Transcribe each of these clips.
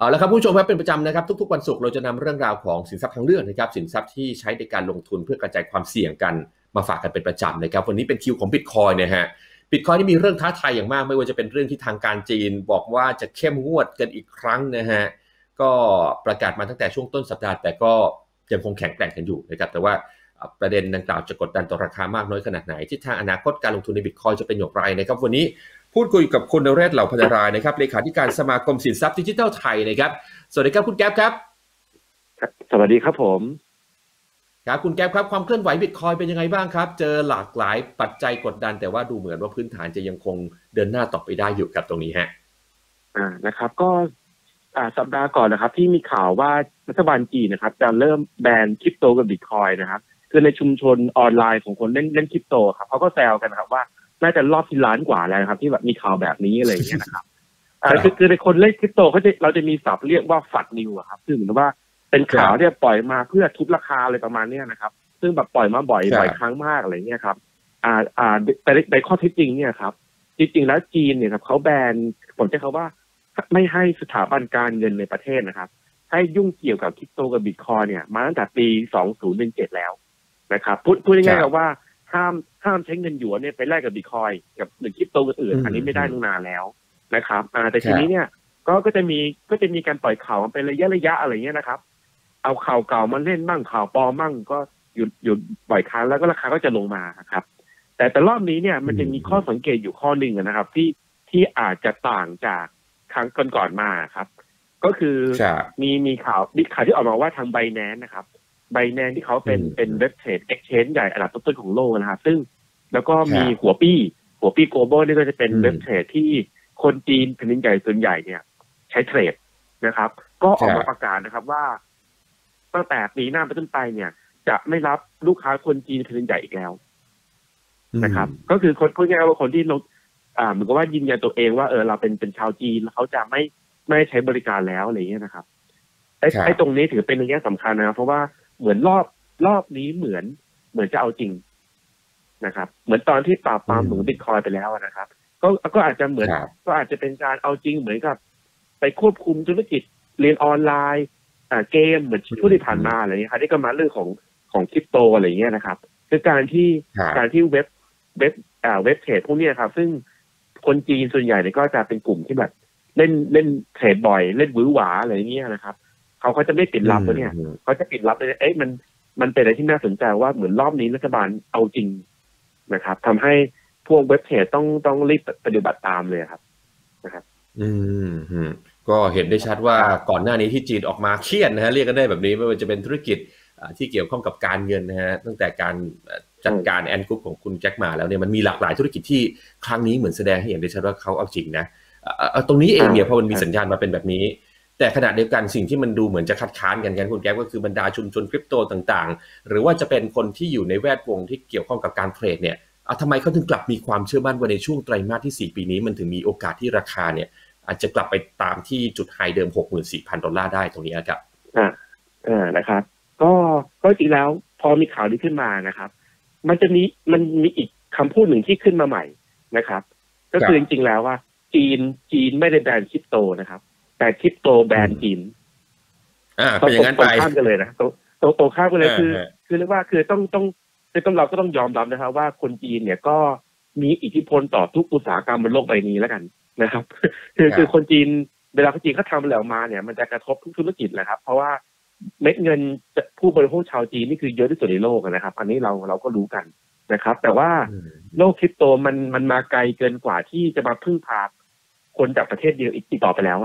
เอาละครับผู้ชมครับเป็นประจำนะครับทุกๆวันศุกร์เราจะนำเรื่องราวของสินทรัพย์ทางเลือกนะครับสินทรัพย์ที่ใช้ในการลงทุนเพื่อกระจายความเสี่ยงกันมาฝากกันเป็นประจำนะครับวันนี้เป็นคิวของบิตคอยน์นะฮะบิตคอยน์ที่มีเรื่องท้าทายอย่างมากไม่ว่าจะเป็นเรื่องที่ทางการจีนบอกว่าจะเข้มงวดกันอีกครั้งนะฮะก็ประกาศมาตั้งแต่ช่วงต้นสัปดาห์แต่ก็ยังคงแข็งแกร่งกันอยู่นะครับแต่ว่าประเด็นดังกล่าวจะกดดันต่อราคามากน้อยขนาดไหนทิศทางอนาคตการลงทุนในบิตคอยน์จะเป็นอย่างไรนะครับวันนี้พูดคุยกับคุณนเรศเหล่าพนารายนะครับเลขาธิการสมาคมสินทรัพย์ดิจิทัลไทยนะครับสวัสดีครับคุณแก๊ปครับสวัสดีครับผมครับคุณแก๊ปครับความเคลื่อนไหวบิตคอยเป็นยังไงบ้างครับเจอหลากหลายปัจจัยกดดันแต่ว่าดูเหมือนว่าพื้นฐานจะยังคงเดินหน้าต่อไปได้อยู่กับตรงนี้ฮะนะครับก็สัปดาห์ก่อนนะครับที่มีข่าวว่ารัฐบาลจีนนะครับจะเริ่มแบนคริปโตกับบิตคอยนะครับคือในชุมชนออนไลน์ของคนเล่นคริปโตครับเขาก็แซวกันครับว่าน่าจะรอบที่ล้านกว่าแล้วครับที่แบบมีข่าวแบบนี้อะไรอย่างเงี้ยนะครับคือในคนเล่นคริปโตเราจะมีศัพท์เรียกว่าฝัดนิวครับซึ่งเหมือนว่าเป็นข่าวเนี่ยปล่อยมาเพื่อทุบราคาอะไรประมาณนี้นะครับซึ่งแบบปล่อยมาบ่อยครั้งมากอะไรเงี้ยครับแต่ในข้อเท็จจริงเนี่ยครับจริงๆแล้วจีนเนี่ยครับเขาแบนผมใช้คำว่าไม่ให้สถาบันการเงินในประเทศนะครับให้ยุ่งเกี่ยวกับคริปโตกับบิตคอยเนี่ยมาตั้งแต่ปี2017แล้วนะครับพูดง่ายๆกับว่าห้ามใช้เงินหยวนเนี่ยไปแลกกับบิตคอยกับหรือคริปโตอื่นอันนี้ไม่ได้นานแล้วนะครับแต่ทีนี้เนี่ยก็จะมีการปล่อยข่าวมาเป็นระยะอะไรเงี้ยนะครับเอาข่าวเก่ามาเล่นบ้างข่าวปลอมบ้างก็หยุดบ่อยครั้งแล้วก็ราคาก็จะลงมาครับแต่รอบนี้เนี่ยมันจะมีข้อสังเกตอยู่ข้อหนึ่งนะครับที่อาจจะต่างจากครั้งก่อนมาครับก็คือมีข่าวที่ออกมาว่าทาง Binance นะครับ Binance ที่เขาเป็นเว็บเทรด exchange ใหญ่อันดับต้นๆของโลกนะครับซึ่งแล้วก็มีหัวปี้ global นี่ก็จะเป็นเว็บเทรดที่คนจีนแผ่นดินใหญ่ส่วนใหญ่เนี่ยใช้เทรดนะครับก็ออกมาประกาศนะครับว่าตั้งแต่ปีหน้าเป็นต้นไปเนี่ยจะไม่รับลูกค้าคนจีนแผ่นดินใหญ่อีกแล้วนะครับก็คือคนพูดง่ายๆว่าคนที่เหมือนกับว่ายืนยันตัวเองว่าเราเป็นชาวจีนเขาจะไม่ใช้บริการแล้วอะไรอย่างเงี้ยนะครับไอ้ตรงนี้ถือเป็นในแง่สำคัญนะครับเพราะว่าเหมือนรอบนี้เหมือนจะเอาจริงนะครับเหมือนตอนที่ปราบปรามเหมือนบิตคอยไปแล้วนะครับก็อาจจะเหมือนก็อาจจะเป็นการเอาจริงเหมือนกับไปควบคุมธุรกิจเรียนออนไลน์เกมเหมือนช่วงที่ผ่านมาอะไรอย่างเงี้ยครับที่ก็มาเรื่องของคริปโตอะไรอย่างเงี้ยนะครับคือการที่เว็บเทรดพวกนี้ครับซึ่งคนจีนส่วนใหญ่เนี่ยก็จะเป็นกลุ่มที่แบบเล่นเทรดบ่อยเล่นหวือหวาอะไรอย่างเงี้ยนะครับเขาจะไม่ปิดลับแล้วเนี่ยเขาจะปิดลับเลยมันเป็นอะไรที่น่าสนใจว่าเหมือนรอบนี้รัฐบาลเอาจริงนะครับทำให้พวกเว็บเทรดต้องรีบปฏิบัติตามเลยครับนะครับก็เห็นได้ชัดว่าก่อนหน้านี้ที่จีนออกมาเครียดนะฮะเรียกกันได้แบบนี้ไม่ว่าจะเป็นธุรกิจที่เกี่ยวข้องกับการเงินนะฮะตั้งแต่การจัดการแอนกรุ๊ปของคุณแจ็คมาแล้วเนี่ยมันมีหลากหลายธุรกิจที่ครั้งนี้เหมือนแสดงให้เห็นได้ชัดว่าเขาเอาจริงนะตรงนี้เองเนี่ยพอมันมีสัญญาณมาเป็นแบบนี้แต่ขณะเดียวกันสิ่งที่มันดูเหมือนจะคัดค้านกันคุณแก๊ปก็คือบรรดาชุมชนคริปโตต่างๆหรือว่าจะเป็นคนที่อยู่ในแวดวงที่เกี่ยวข้องกับการเทรดเนี่ยทำไมเขาถึงกลับมีความเชื่อมั่นว่าในช่วงไตรมาสที่4ปีนี้มันถึงมีโอกาสที่ราคาเนี่ยอาจจะกลับไปตามที่จุดไฮเดิม $64,000 ได้ตรงนี้ครับนะครับก็จริงแล้วพอมีข่าวนี้ขึ้นมานะครับมันมีอีกคำพูดหนึ่งที่ขึ้นมาใหม่นะครับก็คือจริงๆแล้วว่าจีนไม่ได้แบนคริปโตนะครับแต่คริปโตแบนจีนเป็นอย่างนั้นไปข้ามกันเลยนะตรงข้ามกันเลยคือเรียกว่าคือต้องเราก็ต้องยอมรับนะครับว่าคนจีนเนี่ยก็มีอิทธิพลต่อทุกอุตสาหกรรมบนโลกใบนี้แล้วกันนะครับคือคนจีนเวลาคนจีนเขาทำอะไรออกมาเนี่ยมันจะกระทบทุกธุรกิจแหละครับเพราะว่าเม็ดเงินผู้บริโภคชาวจีนนี่คือเยอะที่สุดในโลกนะครับอันนี้เราก็รู้กันนะครับแต่ว่าโลกคริปโตมันมาไกลเกินกว่าที่จะมาพึ่งพาคนจากประเทศเดียวอีกต่อไปแล้ว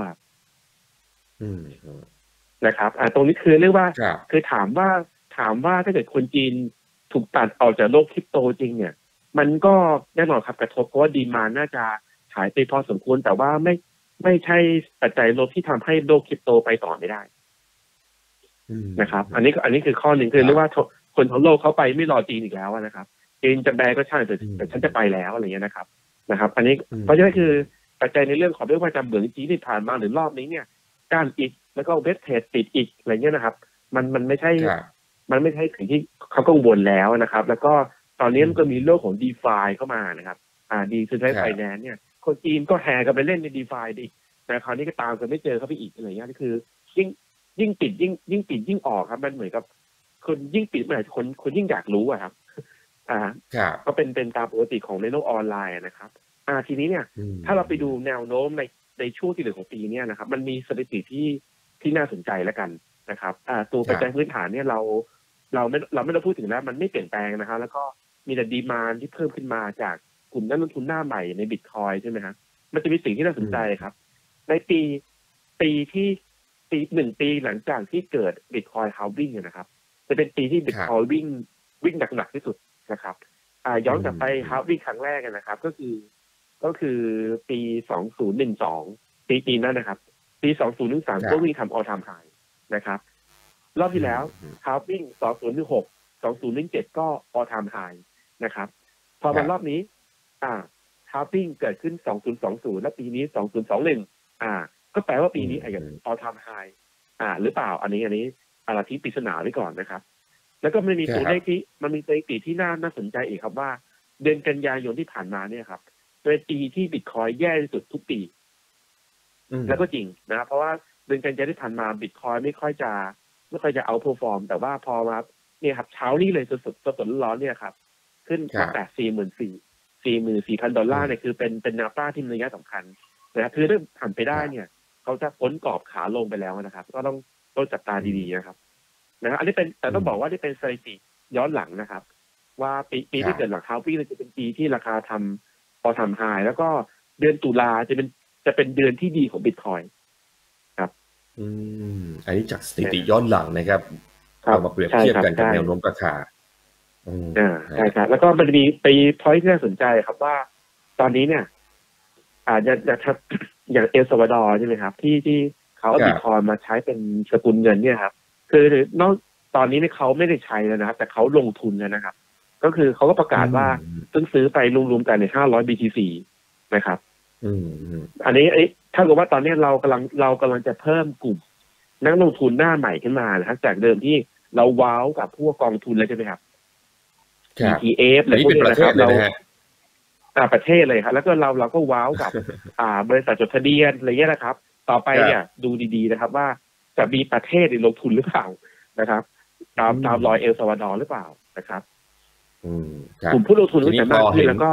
นะครับตรงนี้คือเรียกว่าคือถามว่าถ้าเกิดคนจีนถูกตัดออกจากโลกคริปโตจริงเนี่ยมันก็แน่นอนครับกระทบเพราะว่าดีมานด์น่าจะหายไปพอสมควรแต่ว่าไม่ใช่ปัจจัยลบที่ทำให้โลกคริปโตไปต่อไม่ได้นะครับอันนี้คือข้อหนึ่งคือเรียกว่าคนทั้งโลกเขาไปไม่รอจีนอีกแล้วนะครับจีนจะแบนก็ช่างแต่ฉันจะไปแล้วอะไรเงี้ยนะครับอันนี้เพราะฉะนั้นคือปัจจัยในเรื่องของไม่ว่าจะเหมืองจีนที่ผ่านมาหรือรอบนี้เนี่ยการอีกแล้วก็เว็บเทรดติดอีกอะไรเงี้ยนะครับมันไม่ใช่สิ่งที่เขากังวลแล้วนะครับแล้วก็ตอนนี้มันก็มีโลกของ DeFi เข้ามานะครับดีคือใช้ไฟแนนซ์เนี่ยคนจีนก็แห่กันไปเล่นใน DeFi ดิแต่คราวนี้ก็ตามกันไม่เจอเขาไปอีกอะไรเงี้ยนี่คือยิ่งปิดยิ่งปิดยิ่งออกครับมันเหมือนกับคนยิ่งปิดเมื่อไหร่คนยิ่งอยากรู้อะครับก็เป็นตามปกติของในโลกออนไลน์นะครับทีนี้เนี่ยถ้าเราไปดูแนวโน้มในช่วงที่เหลือของปีนี้นะครับมันมีสถิติที่น่าสนใจแล้วกันนะครับตัวปัจจัยพื้นฐานเนี่ยเราไม่ต้องพูดถึงแล้วมันไม่เปลี่ยนแปลงนะครับแล้วก็มีแต่ดีมานด์ที่เพิ่มขึ้นมาจากกลุ่มนักลงทุนหน้าใหม่ในบิตคอยใช่ไหมครับมันจะมีสิ่งที่น่าสนใจครับในปีที่1 ปีหลังจากที่เกิดบิตคอยฮาลวิ่งนะครับจะเป็นปีที่บิตคอยวิ่งหนักที่สุดนะครับย้อนกลับไปฮาลวิ่งครั้งแรกนะครับก็คือปี2012ปีนั้นนะครับปี2013ก็วิ่งทำออลไทม์ไฮนะครับรอบที่แล้วฮาลวิ่ง2016 2017ก็ออลไทม์ไฮนะครับพอมารอบนี้ฮาลวิ่งเกิดขึ้น2020และปีนี้2021ก็แปลว่าปีนี้อาจจะออลไทม์ไฮหรือเปล่าอันนี้อะไรที่ปริศนาไว้ก่อนนะครับแล้วก็มันมีตัวเลขที่มันมีสถิติที่น่าสนใจอีกครับว่าเดือนกันยายนที่ผ่านมาเนี่ยครับเป็นปีที่บิตคอยแย่ที่สุดทุกปีแล้วก็จริงนะเพราะว่าเดือนกันยายนที่ผ่านมาบิตคอยไม่ค่อยจะเอาเพอร์ฟอร์มแต่ว่าพอมาเนี่ยครับเช้านี้เลยสดร้อนเนี่ยครับขึ้นแต่$44,000เนี่ยคือเป็นแนวต้านที่มีนัยสำคัญนะครับคือถ้าผ่านไปได้เนี่ยเขาจะพ้นกรอบขาลงไปแล้วนะครับก็ต้องจับตาดีๆนะครับอันนี้เป็นแต่ต้องบอกว่านี่เป็นสถิติย้อนหลังนะครับว่าปีที่เกิดหลังฮาลวิ่งจะเป็นปีที่ราคาพอทำไฮแล้วก็เดือนตุลาจะเป็นเดือนที่ดีของบิตคอยครับอันนี้จากสถิติย้อนหลังนะครับเอามาเปรียบเทียบกันกับแนวโน้มราคาใช่ครับแล้วก็มันมีไปพอยต์ที่น่าสนใจครับว่าตอนนี้เนี่ยอย่างเอลซัลวาดอร์ใช่ไหมครับที่เขาเอาบิตคอยมาใช้เป็นสกุลเงินเนี่ยครับคือนอกตอนนี้เนี่ยเขาไม่ได้ใช้แล้วนะครับแต่เขาลงทุนแล้วนะครับก็คือเขาก็ประกาศว่าซื้อไปรวมๆกันใน500 BTC นะครับอันนี้ถ้าเกิดว่าตอนนี้เรากำลังจะเพิ่มกลุ่มนักลงทุนหน้าใหม่ขึ้นมานะครับจากเดิมที่เราว้าวกับพวกกองทุนเลยใช่ไหมครับ ETF อะไรพวกนี้นะครับเราประเทศเลยครับแล้วก็เราก็ว้าวกับบริษัทจดทะเบียนอะไรเงี้ยนะครับต่อไปเนี่ยดูดีๆนะครับว่าจะมีประเทศลงทุนหรือเปล่านะครับตามรอยเอลซัลวาดอร์หรือเปล่านะครับกลุ่มผู้ลงทุนก็จะมากขึ้นแล้วก็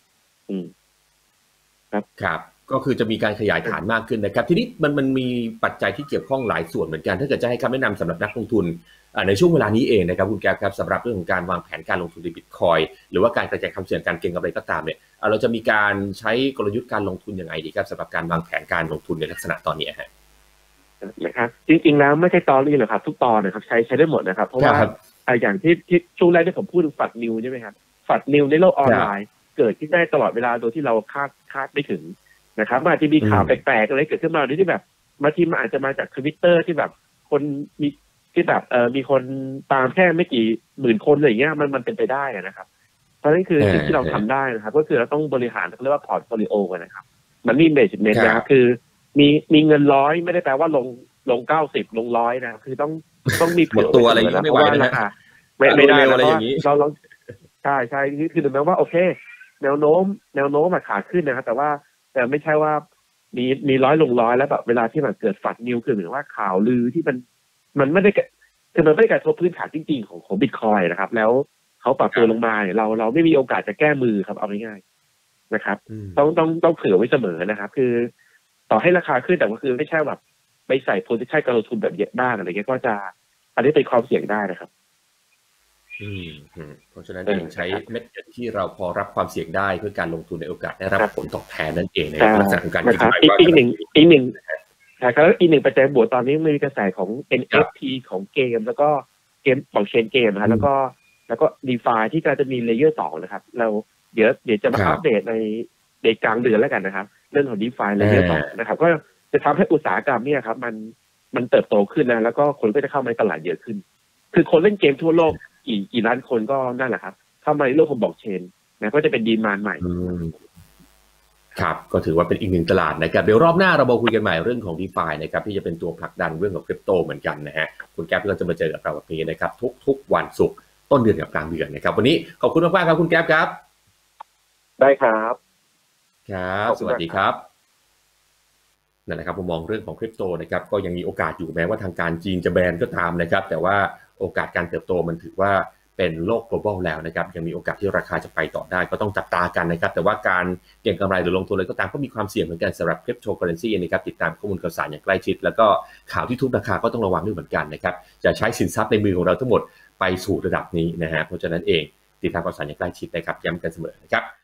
ครับก็คือจะมีการขยายฐานมากขึ้นนะครับทีนี้มันมีปัจจัยที่เกี่ยวข้องหลายส่วนเหมือนกันถ้าเกิดจะให้คำแนะนำสำหรับนักลงทุนในช่วงเวลานี้เองนะครับคุณแก๊ปครับสำหรับเรื่องของการวางแผนการลงทุนในบิตคอยหรือว่าการกระจายความเสี่ยงการเก็งกำไรก็ตามเนี่ยเราจะมีการใช้กลยุทธ์การลงทุนยังไงดีครับสำหรับการวางแผนการลงทุนในลักษณะตอนนี้ฮะนะครับจริงๆแล้วไม่ใช่ตอนนี้หรอกครับทุกตอนนะครับใช้ได้หมดนะครับเพราะว่าอย่างที่ช่วงแรกที่ผมพูดถึงฝัดนิวใช่ไหมครับฝัดนิวในโลกออนไลน์เกิดขึ้นได้ตลอดเวลาโดยที่เราคาดไม่ถึงนะครับอาจจะมีข่าวแปลกๆอะไรเกิดขึ้นมาโดยที่แบบบางทีมันอาจจะมาจาก Twitter ที่แบบคนมีที่แบบมีคนตามแค่ไม่กี่หมื่นคนอะไรอย่างเงี้ยมันเป็นไปได้นะครับเพราะฉะนั้นคือสิ่งที่เราทำได้นะครับก็คือเราต้องบริหารเรียกว่าพอร์ตโฟลิโอนะครับมันนี่เมจเมนต์นะครับคือมีเงิน100ไม่ได้แปลว่าลง90ลง100นะคือต้องมีเผื่อตัวอะไรอย่างนี้ไม่ไหวนะไม่ได้อะไรอย่างนี้เราใช่คือถึงแม้ว่าโอเคแนวโน้มขาขึ้นนะครับแต่ไม่ใช่ว่ามี100ลง100แล้วแบบเวลาที่มันเกิดฝัดนิวคือเหมือนว่าข่าวลือที่มันไม่ได้คือมันไม่ได้กระทบพื้นฐานจริงๆของบิตคอยนะครับแล้วเขาปรับตัวลงมาเนี่ยเราไม่มีโอกาสจะแก้มือครับเอาง่ายๆนะครับต้องเผื่อไว้เสมอนะครับคือต่อให้ราคาขึ้นแต่ก็คือไม่ใช่แบบไปใส่โพซิชั่นการลงทุนแบบเยอะบ้างอะไรเงี้ยก็จะอันนี้เป็นความเสี่ยงได้นะครับเพราะฉะนั้นเองใช้เม็ดเงินที่เราพอรับความเสี่ยงได้เพื่อการลงทุนในโอกาสได้รับผลตอบแทนนั่นเองในลักษณะของการอีกหนึ่งใช่ครับอีกหนึ่งปัจจัยบวกตอนนี้มีกระแสของ NFT ของเกมแล้วก็เกมของเชนเกมนะครับแล้วก็ DeFi ที่จะมีเลเยอร์2นะครับเราเดี๋ยวจะมาอัปเดตในกลางเดือนแล้วกันนะครับเรื่องของ DeFi เลเยอร์2นะครับก็จะทำให้อุตสาหกรรมเนี่ยครับมันเติบโตขึ้นนะแล้วก็คนก็จะเข้ามาในตลาดเยอะขึ้นคือคนเล่นเกมทั่วโลกกี่ล้านคนก็นั่นแหละครับเข้ามาในโลกของบล็อกเชนนะก็จะเป็นดีมานด์ใหม่ครับก็ถือว่าเป็นอีกหนึ่งตลาดนะครับเดี๋ยวรอบหน้าเรามาคุยกันใหม่เรื่องของ DeFi นะครับที่จะเป็นตัวผลักดันเรื่องของคริปโตเหมือนกันนะฮะคุณแก๊ปก็จะมาเจอกับเราแบบนี้นะครับทุกวันศุกร์ต้นเดือนกับกลางเดือนนะครับวันนี้ขอบคุณมากๆครับคุณแก๊ปครับได้ครับครับสวัสดีครับนั่นแหละครับผมมองเรื่องของคริปโตนะครับก็ยังมีโอกาสอยู่แม้ว่าทางการจีนจะแบนก็ตามนะครับแต่ว่าโอกาสการเติบโตมันถือว่าเป็นโลก global แล้วนะครับยังมีโอกาสที่ราคาจะไปต่อได้ก็ต้องจับตากันนะครับแต่ว่าการเก็งกำไรหรือลงทุนอะไรก็ตามก็มีความเสี่ยงเหมือนกันสำหรับคริปโตเคอเรนซีนะครับติดตามข้อมูลข่าวสารอย่างใกล้ชิดแล้วก็ข่าวที่ทุบราคาก็ต้องระวังด้วยเหมือนกันนะครับจะใช้สินทรัพย์ในมือของเราทั้งหมดไปสู่ระดับนี้นะฮะเพราะฉะนั้นเองติดตามข่าวสารอย่างใกล้ชิดนะครับย้ำกันเสมอนะครับ